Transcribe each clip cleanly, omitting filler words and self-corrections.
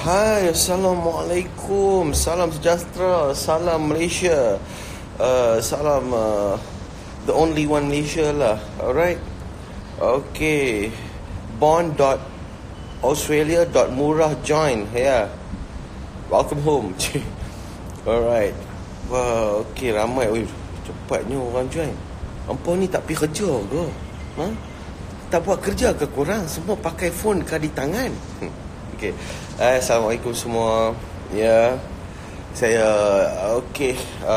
Hai, Assalamualaikum. Salam sejahtera. Salam Malaysia. Salam the only one Malaysia lah. Alright. Okay. Bond.australia.murah join. Yeah. Welcome home. Alright. Wah, okay, ramai. Ui, cepatnya orang join. Hampa ni tak pergi kerja ke? Ha? Tak buat kerja ke korang? Semua pakai phone ke di tangan? Okay. Assalamualaikum semua. Ya. Saya okay.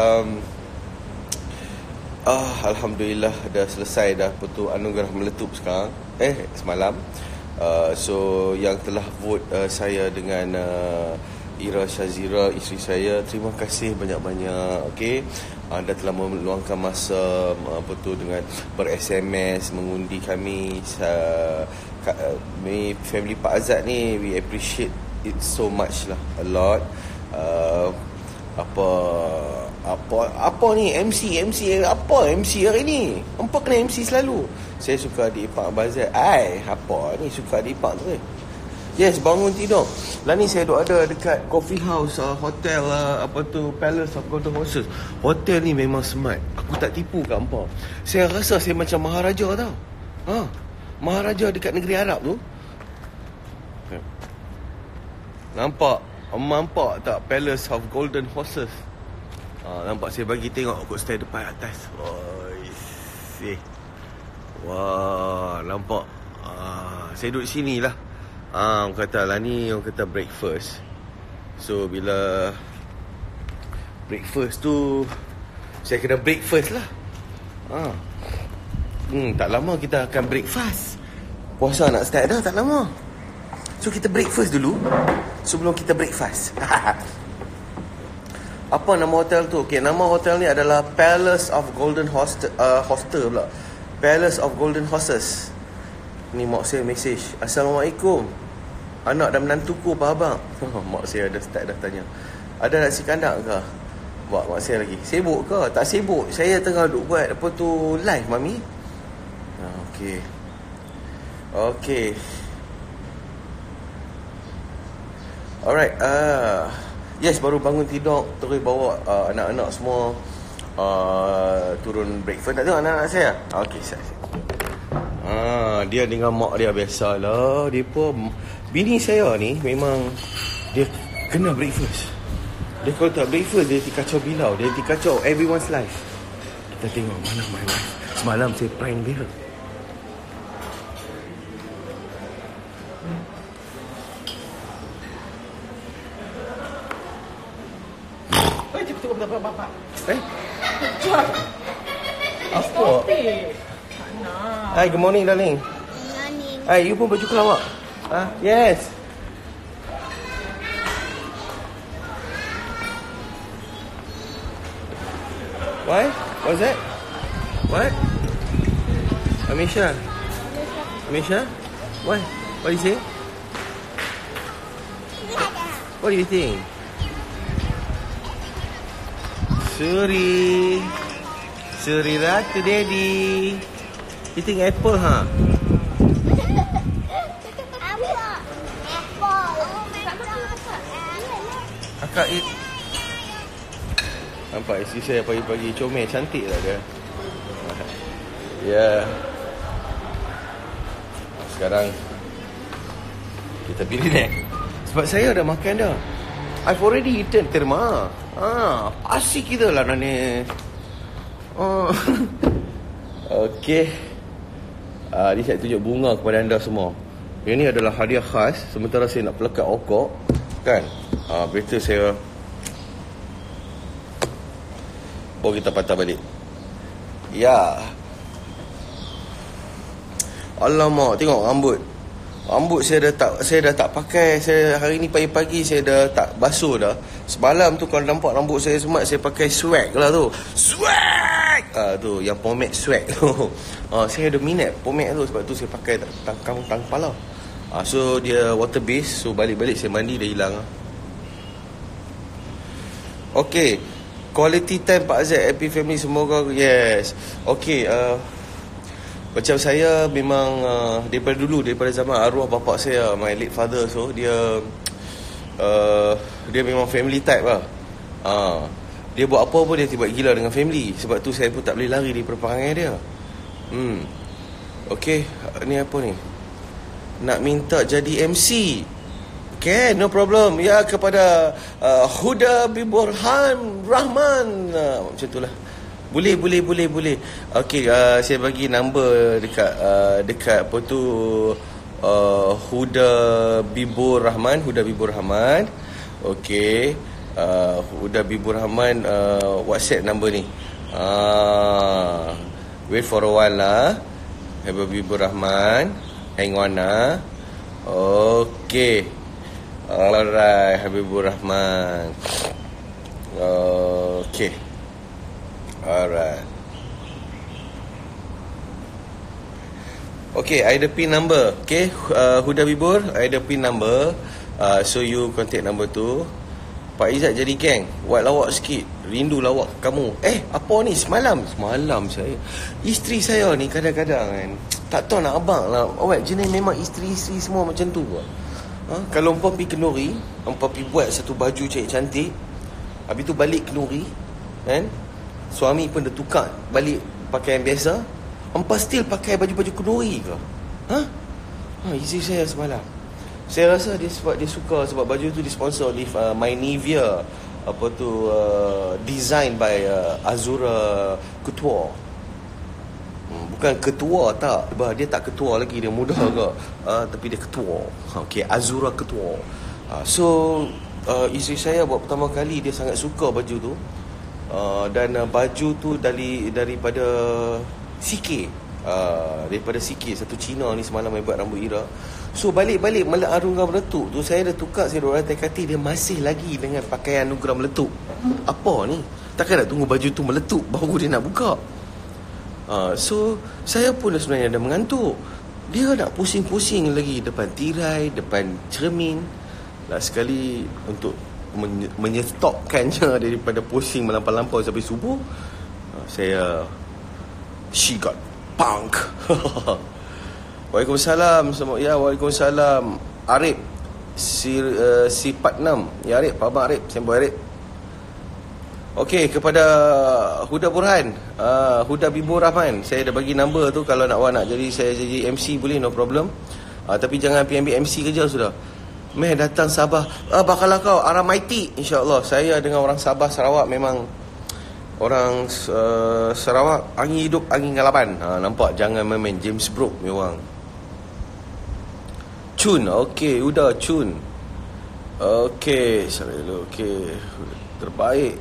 Alhamdulillah dah selesai dah Putu Anugerah Meletup sekarang. Semalam. So yang telah vote saya dengan Ira Shazira, isteri saya, terima kasih banyak-banyak. Okey, anda telah meluangkan masa dengan ber-SMS mengundi kami. Family Pak Azad ni, we appreciate it so much lah, a lot. Apa ni MC apa MC hari ni? Hampa kena MC selalu. Saya suka adik Pak Bazat. Apa ni suka adik Pak tu? Yes, bangun tidur. Lah ni saya duk ada dekat coffee house, hotel, Palace of Golden Horses. Hotel ni memang smart. Aku tak tipu kat hampa. Saya rasa saya macam Maharaja tau. Maharaja dekat negeri Arab tu. Nampak tak Palace of Golden Horses? Nampak, saya bagi tengok kot stay depan atas. Wah, nampak. Saya duduk sini lah. Orang kata lah ni, orang kata breakfast. So bila breakfast tu, saya kena breakfast lah. Tak lama kita akan breakfast. Puasa nak start dah, tak lama. So kita breakfast dulu sebelum kita breakfast. Apa nama hotel tu? Okay, nama hotel ni adalah Palace of Golden Hostel pula. Palace of Golden Horses. Ni mak saya message, Assalamualaikum, anak dan menantuku apa abang? Mak saya dah start dah tanya, ada nasi kandak ke? Mak saya lagi, sibuk ke? Tak sibuk, saya tengah duk buat live mami. Okay. Alright. Yes, baru bangun tidur, terus bawa anak-anak semua turun breakfast. Tak tengok anak-anak saya? Okay, saya. Dia dengan mak dia biasalah. Dia pun, bini saya ni memang dia kena breakfast. Dia kalau tak breakfast, dia kacau bilau. Dia kacau everyone's life. Kita tengok mana my wife. Semalam saya prank dia. Bapak. Apa? Hi, good morning darling. Hi, you pun baju kelawak? Yes. Why? What's that? What? Amisha? What? What do you say? What do you think? Suri Ratu Daddy. Eating apple, ha? Akak eat. Nampak isteri saya pagi-pagi comel, cantik lah dia. Ya. Sekarang kita pilih ni. Sebab saya dah makan dah. I've already eaten, terima. Asik kita lah ni. Okay. Ni saya tunjuk bunga kepada anda semua. Yang ni adalah hadiah khas. Sementara saya nak pelekat okok, kan? Better saya baru kita patah balik. Ya. Alamak, tengok rambut. Rambut saya dah tak pakai. Saya hari ni pagi-pagi saya dah tak basuh dah. Semalam tu kalau nampak rambut saya smart, saya pakai swag lah tu. Swag. Tu yang pomade swag tu. Saya ada minat pomade tu, sebab tu saya pakai tang kepala. So dia water based. So balik-balik saya mandi dah hilang. Okay, quality time Pak Azad, happy family semoga. Yes. Okay, macam saya memang daripada dulu, daripada zaman arwah bapak saya, my late father, so dia Dia memang family type lah. Dia buat apa pun dia tiba gila dengan family. Sebab tu saya pun tak boleh lari daripada perangai dia. Okay, ni apa ni? Nak minta jadi MC. Okay, no problem. Ya, kepada Huda Biburhan Rahman. Macam tu lah. Boleh. Okay, saya bagi number dekat apa tu, Huda Bibur Rahman. Okay, Huda Bibur Rahman, WhatsApp number ni. Wait for a while lah. Huda Bibur Rahman, hang on lah. Okay, alright, Habibur Rahman. Okay, alright. Okay, I ada pin number. Okay, Huda Bibur, I ada pin number. So you contact number tu. Pak Izzat jadi geng. Buat lawak sikit. Rindu lawak kamu. Apa ni semalam saya, isteri saya ni kadang-kadang kan, tak tahu nak abang lah. Awak jenis memang isteri-isteri semua macam tu ke? Kalau umpam pergi kenduri, umpam pergi buat satu baju cantik, habis tu balik kenduri kan, suami pun dah tukar balik pakaian biasa, umpam still pakai baju-baju kenduri ke? Isteri saya semalam, saya rasa dia sebab dia suka, sebab baju tu disponsor oleh My Nivea, apa tu, design by Azura Couture. Bukan ketua, tak. Dia tak ketua lagi, dia muda ke. Tapi dia ketua. Okay, Azura Ketua. So isteri saya buat pertama kali, dia sangat suka baju tu. Dan baju tu daripada CK. Daripada CK, satu Cina ni semalam yang buat rambut Ira. So balik-balik Anugerah Meletup tu, saya dah tukar, saya dah hati-hati, dia masih lagi dengan pakaian Anugerah Meletup. Apa ni? Takkan nak tunggu baju tu meletup baru dia nak buka? So saya pun sebenarnya dah mengantuk. Dia nak pusing-pusing lagi depan tirai, depan cermin. Sekali untuk menyetopkannya daripada pusing melampau-lampau sampai subuh, she got punk. Waalaikumsalam. Waalaikumsalam. Arif Sifat 6. Ya Arif, Abang Arif, sembah Arif. Okey, kepada Huda Burhan, Huda Bibur Rahman, saya dah bagi number tu. Kalau awak nak jadi, saya jadi MC boleh, no problem. Tapi jangan pergi ambil MC kerja sudah. Meh datang Sabah, bakalah kau arah Maiti, insya-Allah. Saya dengan orang Sabah Sarawak memang orang Sarawak, angin hidup angin ngalapan. Nampak, jangan main James Brooke ni orang. Chun, okey, Huda Chun. Okey, sorry dulu. Okey, terbaik.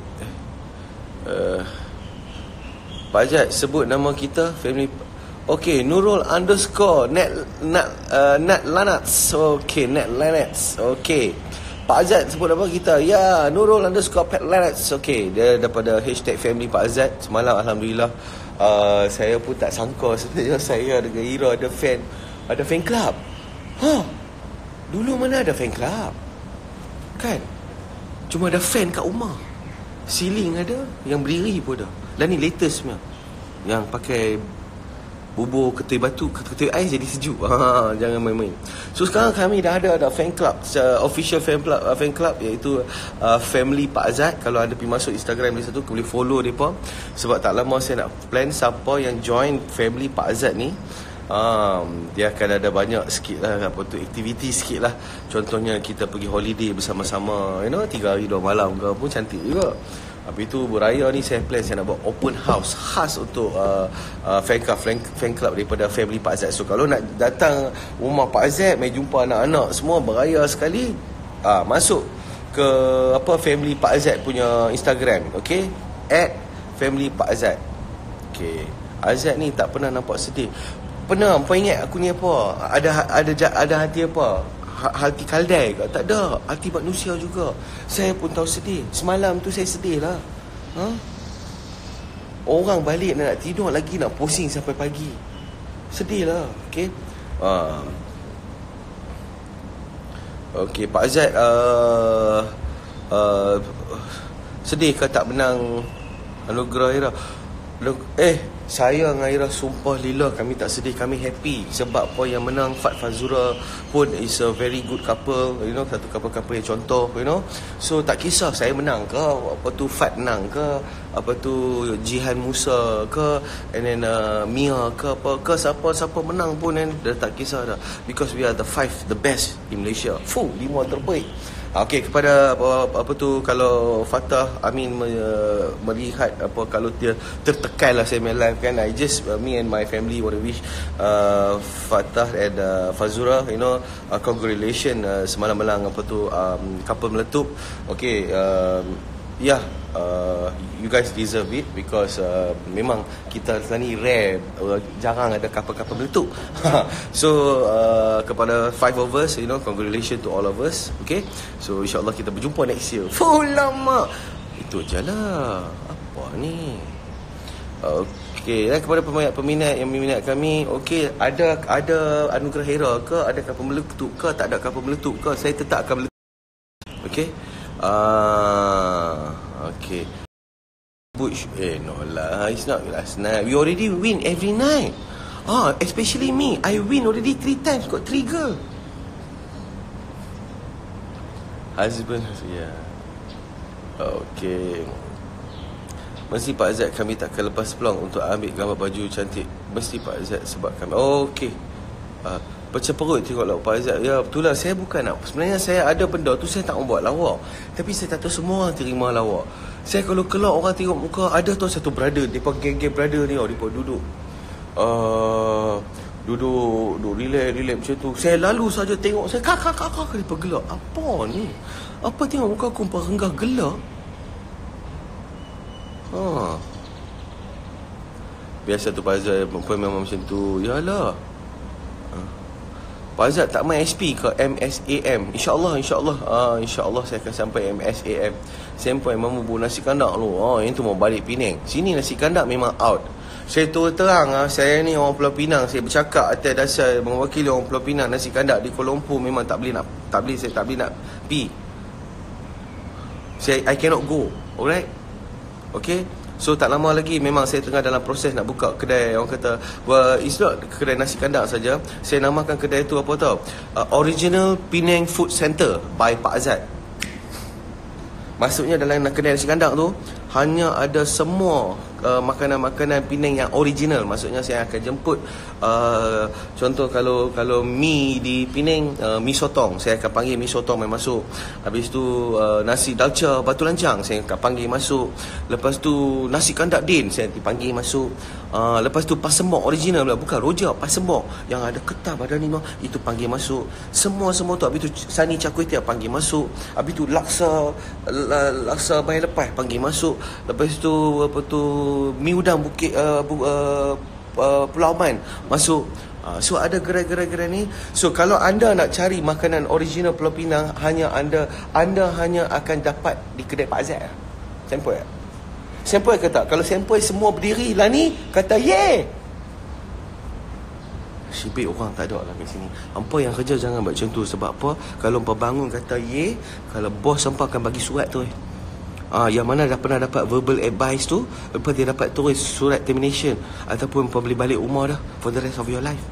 Pak Jad sebut nama kita family. Okey, Nurul underscore Nat Lanats. Okey, Nat Lanats. Okey, Pak Azad sebut nama kita. Ya, Nurul underscore Pet Lanats. Okey, dia daripada hashtag family Pak Azad. Semalam Alhamdulillah, saya pun tak sangka sebenarnya saya dengan Ira ada fan club. Dulu mana ada fan club kan? Cuma ada fan kat rumah. Ceiling ada, yang berdiri pun ada. Dan ni latest punya, yang pakai bubur ketul batu, ketul ais jadi sejuk. Jangan main-main. So sekarang kami dah ada fan club, official fan club iaitu Family Pak Azad. Kalau anda pergi masuk Instagram di situ, boleh follow mereka. Sebab tak lama saya nak plan siapa yang join Family Pak Azad ni. Dia akan ada banyak sikit lah, apa tu, aktiviti sikit lah. Contohnya kita pergi holiday bersama-sama, 3 hari 2 malam ke pun cantik juga. Habis tu beraya ni saya plan, saya nak buat open house khas untuk fan club daripada Family Pak Azad. So kalau nak datang rumah Pak Azad, mai jumpa anak-anak semua beraya sekali, masuk ke Family Pak Azad punya Instagram. Okay, @Family Pak Azad. Okay, Azad ni tak pernah nampak sedih. Pernah, apa ingat aku ni apa? Ada hati apa? Hati kaldai ke? Tak ada. Hati manusia juga. Saya pun tahu sedih. Semalam tu saya sedih lah. Orang balik nak tidur lagi, nak pusing sampai pagi. Sedih lah. Okay. Okay, Pak Azad sedih ke tak menang Anugerah Ira? Saya dengan Ira sumpah lillah kami tak sedih, kami happy. Sebab apa yang menang Fat Fazura pun is a very good couple, you know, satu couple-couple yang contoh, you know. So tak kisah saya menang ke, apa tu Fat menang ke, apa tu Jihan Musa ke, and then Mia ke, apa ke, siapa menang pun kan, dah tak kisah dah. Because we are the the best in Malaysia. 5 terbaik. Okey, kepada apa tu, kalau Fatah Amin melihat apa, kalau dia tertekan lah saya main live kan, I just me and my family want to wish Fatah and Fazura, you know, congratulations, semalam menang apa tu couple meletup. Okey, yeah, you guys deserve it because memang kita ni rare, jarang ada couple-couple meletup. So kepada 5 of us, you know, congratulations to all of us. Okay, so insyaAllah kita berjumpa next year. Lama itu je lah. Apa ni? Okay, dan kepada peminat yang meminat kami, okay, ada anugerah Hera ke, ada couple meletup ke, tak ada couple meletup ke, saya tetap akan meletup. Okay, okay. Bush, no lah, it's not last night. We already win every night. Especially me, I win already 3 times, got 3 girl. Husband, yeah. Okay. Mesti Pak Azad kami takkan lepas peluang untuk ambil gambar baju cantik. Mesti Pak Azad sebab kami. Okay. Pecah perut tengok lah Pak Azad. Ya betul lah, saya bukan nak, sebenarnya saya ada benda tu, saya tak mau buat lawak. Tapi saya tak tahu semua orang terima lawak. Saya kalau keluar orang tengok muka, ada tu satu brother, dia geng brother ni, dia duduk duduk relax macam tu. Saya lalu saja tengok, saya kakak dia gelak. Apa ni? Apa tengok muka aku renggah gelak? Biasa tu Pak Azad memang macam tu. Yalah. Pak Azad tak main SP ke MSAM? InsyaAllah saya akan sampai MSAM. Sampai mamu bu nasi kandak lu. Yang tu mau balik Penang. Sini nasi kandak memang out. Saya terang saya ni orang Pulau Pinang, saya bercakap atas dasar mewakili orang Pulau Pinang. Nasi kandak di Kuala Lumpur memang saya tak boleh nak pi. I cannot go. Alright? Okay? So tak lama lagi memang saya tengah dalam proses nak buka kedai, orang kata it's not kedai nasi kandak saja. Saya namakan kedai tu apa tau? Original Penang Food Center by Pak Azad. Maksudnya dalam kedai nasi kandak tu hanya ada semua makanan-makanan Penang yang original. Maksudnya saya akan jemput contoh kalau mi di Penang, mi sotong, saya akan panggil mi sotong main masuk. Habis tu nasi dalca batu lancang, saya akan panggil masuk. Lepas tu nasi kandak din, saya dipanggil masuk. Lepas tu pasembok original pula, bukan rojak, pasembok yang ada ketam ada ni, itu panggil masuk. Semua tu. Habis tu sani char kway teow panggil masuk. Habis tu laksa bayar lepas panggil masuk. Lepas tu apa tu mi udang bukit Pulau Man masuk. So ada gerai-gerai ni. So kalau anda nak cari makanan original Pulau Pinang, anda hanya akan dapat di kedai Pak Azad. Sempoi ke tak? Kalau sempoi semua berdiri lah ni kata yeah. Sibik orang tak ada lah kat sini. Hampa yang kerja jangan buat macam tu. Sebab apa? Kalau hampa bangun kata yeah, kalau bos hampa akan bagi surat tu. Yang mana dah pernah dapat verbal advice tu, lepas dia dapat tulis surat termination, ataupun hampa boleh balik rumah dah for the rest of your life.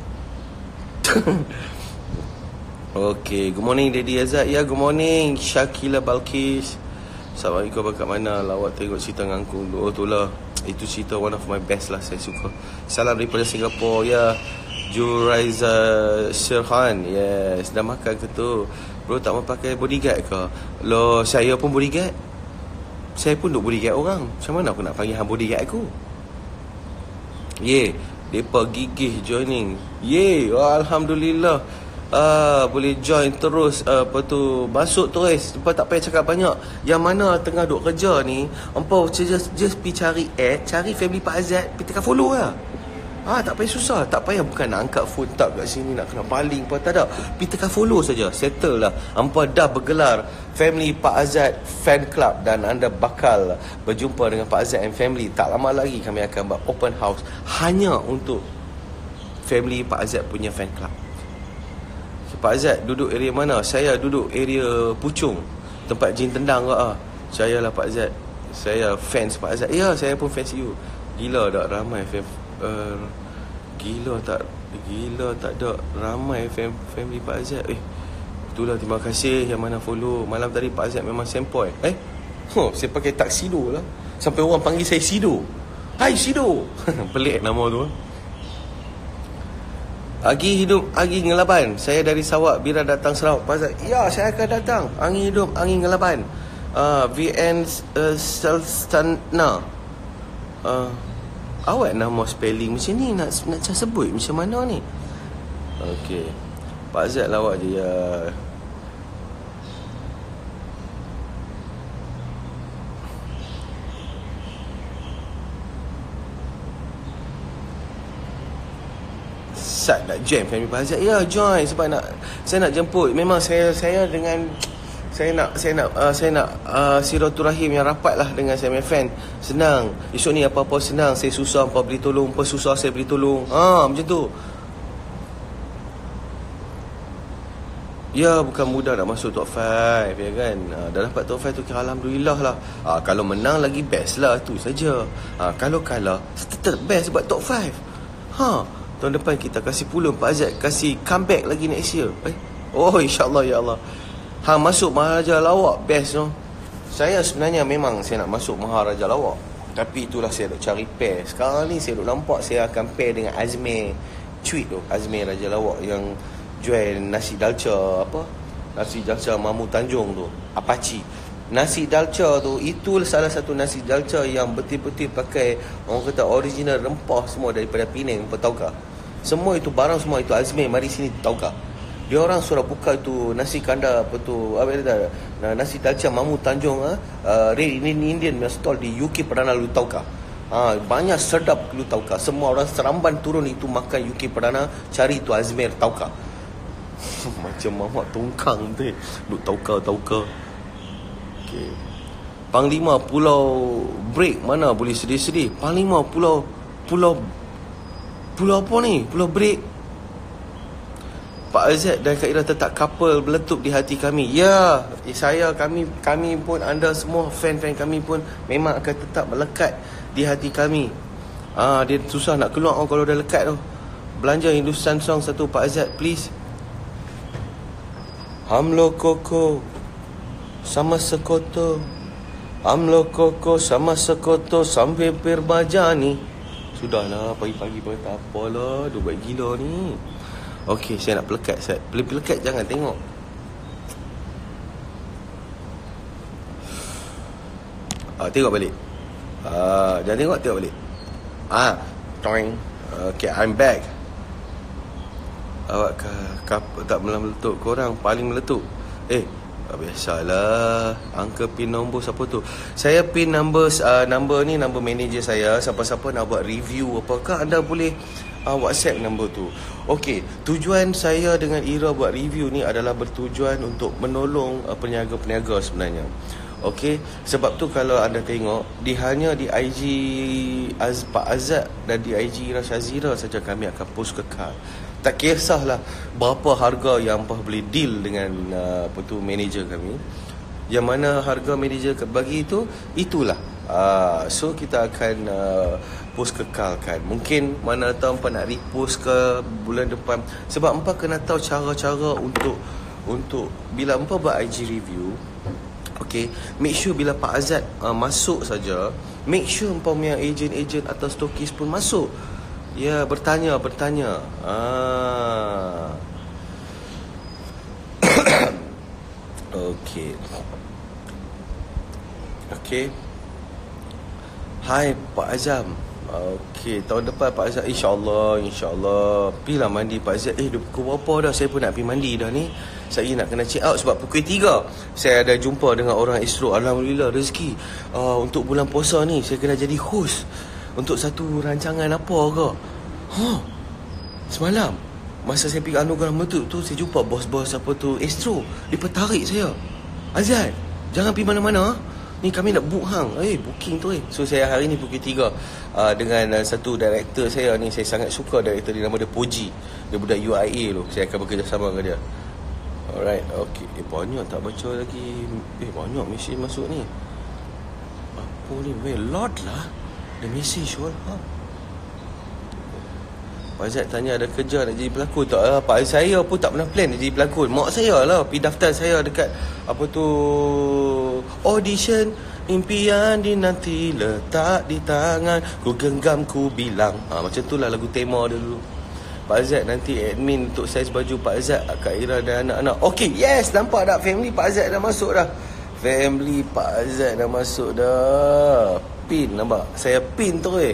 Okay, good morning Daddy Azad. Ya, good morning Syakila Balkis. Assalamualaikum, kat mana? Lawak tengok cerita ngangkung. Tu lah, itu cerita one of my best lah, saya suka. Salam daripada Singapura. Ya, Juraiza Sirhan. Yes, dah makan ke tu? Bro tak mau pakai bodyguard ke? Loh, saya pun bodyguard. Saya pun duk bodyguard orang. Macam mana aku nak panggil hang bodyguard aku? Depa gigih joining. Alhamdulillah. Boleh join terus. Apa tu, masuk terus. Lepas tak payah cakap banyak. Yang mana tengah duk kerja ni, hampa just pergi cari cari family Pak Azad, pergi tekan follow lah. Tak payah susah. Tak payah, bukan nak angkat phone tak kat sini, nak kena baling apa, tak ada. Pergi tekan follow saja, settle lah. Hampa dah bergelar family Pak Azad fan club, dan anda bakal berjumpa dengan Pak Azad and family. Tak lama lagi kami akan buat open house hanya untuk family Pak Azad punya fan club. Pak Azad duduk area mana? Saya duduk area Puchong, tempat jin tendang ke. Saya lah Pak Azad. Saya fans Pak Azad. Ya, saya pun fans you. Gila tak ramai uh, Gila tak ada ramai family Pak Azad. Itulah, terima kasih yang mana follow. Malam tadi Pak Azad memang sempoi. Saya pakai taksido lah. Sampai orang panggil saya Sido. Hai Sido. Pelik nama tu. Agi hidup, Agi ngelaban. Saya dari Sarawak, Bira datang Sarawak. Pak Azad, ya saya akan datang. Angin hidup, angin ngelaban. VN Selstana. Awak nama spelling macam ni, nak sebut macam mana ni? Okey, Pak Azad lawak je ya. Sat nak jam family Pak Azad. Ya, join sebab saya nak jemput. Memang saya dengan saya nak silaturahim yang rapat lah dengan saya punya fan. Senang. Esok ni apa-apa senang. Saya susah apa beri tolong, apa susah saya beri tolong. Macam tu. Ya, bukan mudah nak masuk top 5, ya kan. Dah dapat top 5 tu kira alhamdulillah lah. Kalau menang lagi best lah, tu saja. Kalau kalah tetap best sebab top 5. Tahun depan kita kasih pulun Pak Azad, kasih comeback lagi next year. InsyaAllah, ya Allah. Masuk Maharaja Lawak best no. Saya sebenarnya memang saya nak masuk Maharaja Lawak, tapi itulah saya nak cari pair. Sekarang ni saya duk nampak saya akan pair dengan Azmir Cuit tu, Azmir Raja Lawak yang jual nasi dalca nasi dalca Mamu Tanjung tu, Apache. Nasi dalca tu, itu salah satu nasi dalca yang betul-betul pakai orang kata original rempah semua daripada Penang, Petauka. Semua itu barang semua itu Azmir mari sini Petauka. Dia orang suruh buka itu nasi kandar nasi dalca Mamu Tanjung Red Indian stall di UK Perdana Lutauka. Banyak sedap Lutauka. Semua orang Seramban turun itu makan UK Perdana, cari itu Azmir Tauka. Macam mamak tongkang tu Lutauka. Okay. Panglima Pulau Break mana boleh sedih-sedih. Panglima Pulau apa ni? Pulau Break. Pak Azad dan Kak Ira tetap couple meletup di hati kami. Ya, kami pun, anda semua fan-fan kami pun memang akan tetap melekat di hati kami. Dia susah nak keluar kalau dah lekat tu. Belanja Hindustan song satu Pak Azad please. Hamlo koko sama sekoto, Hamlo koko sama sekoto sampai perbajani. Sudahlah, pagi-pagi pun tak apalah, dia buat gila ni. Okey, saya nak pelekat. Pelekat jangan tengok. Tengok balik. Jangan tengok balik. Toing. Okay, I'm back. Awak tak meletup. Korang paling meletup. Biasalah. Angka pin nombor siapa tu? Saya pin number ni number manager saya. Siapa-siapa nak buat review apakah, anda boleh WhatsApp number tu. Okey, tujuan saya dengan Ira buat review ni adalah bertujuan untuk menolong peniaga-peniaga sebenarnya. Okey, sebab tu kalau anda tengok hanya di IG Pak Azad dan di IG Ira Shazira saja kami akan post kekal. Tak kisahlah berapa harga yang boleh deal dengan manager kami. Yang mana harga manager bagi itulah. So kita akan post kekalkan. Mungkin mana tahu empat nak repost ke bulan depan. Sebab empat kena tahu cara-cara untuk bila empat buat IG review. Okay, make sure bila Pak Azad masuk saja, make sure empat punya agent atau stokis pun masuk. Ya, bertanya. Okay. Hai Pak Azam. Okey, tahun depan Pak Azad InsyaAllah pergilah mandi Pak Azad. Dah pukul berapa dah? Saya pun nak pergi mandi dah ni. Saya nak kena check out sebab pukul 3 saya ada jumpa dengan orang Astro. Alhamdulillah rezeki. Untuk bulan puasa ni saya kena jadi host untuk satu rancangan apa ke. Semalam masa saya pergi anugerah meletup tu, saya jumpa bos-bos Astro. Dia tarik saya, Azad jangan pergi mana-mana, ni kami nak book booking tu. So saya hari ni pukul 3 dengan satu director saya ni. Saya sangat suka director dia, nama dia Poji. Dia budak UIA tu. Saya akan bekerjasama dengan dia. Alright, okay. Banyak tak baca lagi. Banyak mesej masuk ni. Apa ni? Lot lah the message all. Pak Azad tanya ada kerja nak jadi pelakon tak? Pak saya pun tak pernah plan nak jadi pelakon. Mak saya lah pergi daftar saya dekat apa tu, audition. Impian dinanti letak di tangan, ku genggam ku bilang. Macam tu lah lagu tema dia dulu. Pak Azad nanti admin untuk saiz baju Pak Azad, Kak Ira dan anak-anak. Okay, yes, nampak tak family Pak Azad dah masuk dah. Family Pak Azad dah masuk dah. Pin, nampak? Saya pin tu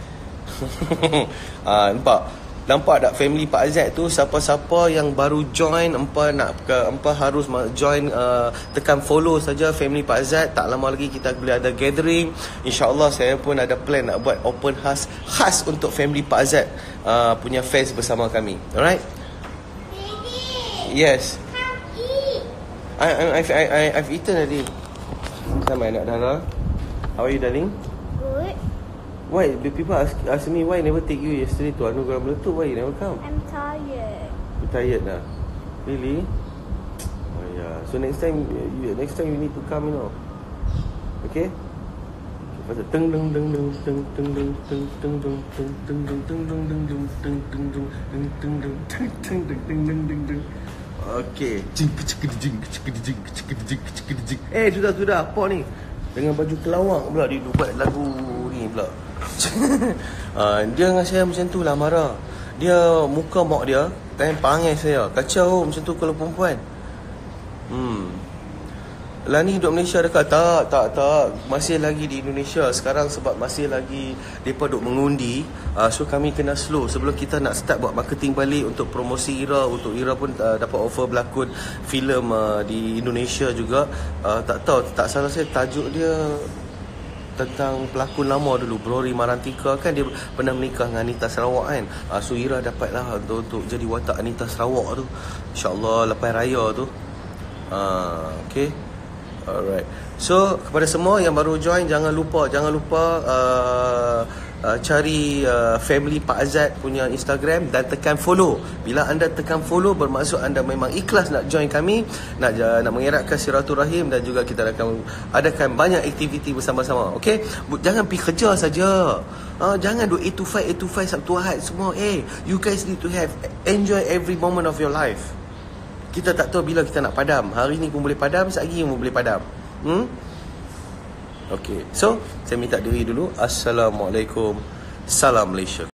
Nampak tak family Pak Azad tu, siapa-siapa yang baru join, empa harus join, tekan follow saja family Pak Azad. Tak lama lagi kita boleh ada gathering. InsyaAllah saya pun ada plan nak buat open house khas untuk family Pak Azad punya fans bersama kami. Alright? Yes. I've eaten already. Sama anak Dara. How are you, darling? Good. Why? The people ask me why I never take you yesterday to Anugerah Meletup. Why you never come? I'm tired. You tired now? Really? Oh yeah. So next time you need to come, you know. Okay? Pasal teng deng deng deng teng teng deng teng teng deng teng teng deng teng deng deng deng teng teng deng teng teng deng teng teng deng teng deng deng deng. Okay. Sudah. Apa ni? Dengan baju kelawang pula dia buat lagu ni pula. Dia dengan saya macam tu lah, marah. Dia muka mak dia kan panggil saya. Kacau macam tu kalau perempuan. Lah ni duduk Malaysia dekat? Tak. Masih lagi di Indonesia. Sekarang sebab masih lagi mereka duduk mengundi, so kami kena slow sebelum kita nak start buat marketing balik untuk promosi Ira. Untuk Ira pun dapat offer berlakon filem di Indonesia juga. Tak tahu, tak salah saya tajuk dia tentang pelakon lama dulu, Rory Marantika kan, dia pernah menikah dengan Anita Sarawak kan. So Ira dapatlah untuk jadi watak Anita Sarawak tu, InsyaAllah lepas raya tu. Okay. Alright. So kepada semua yang baru join, jangan lupa cari family Pak Azad punya Instagram dan tekan follow. Bila anda tekan follow, bermaksud anda memang ikhlas nak join kami, nak mengeratkan silaturahim, dan juga kita akan adakan banyak aktiviti bersama-sama. Okay? Jangan pergi kerja saja. Jangan do 8 to 5 Sabtu Ahad semua. You guys need to enjoy every moment of your life. Kita tak tahu bila kita nak padam. Hari ni pun boleh padam, sekejap lagi pun boleh padam. Okay. So, saya minta diri dulu. Assalamualaikum. Salam Malaysia.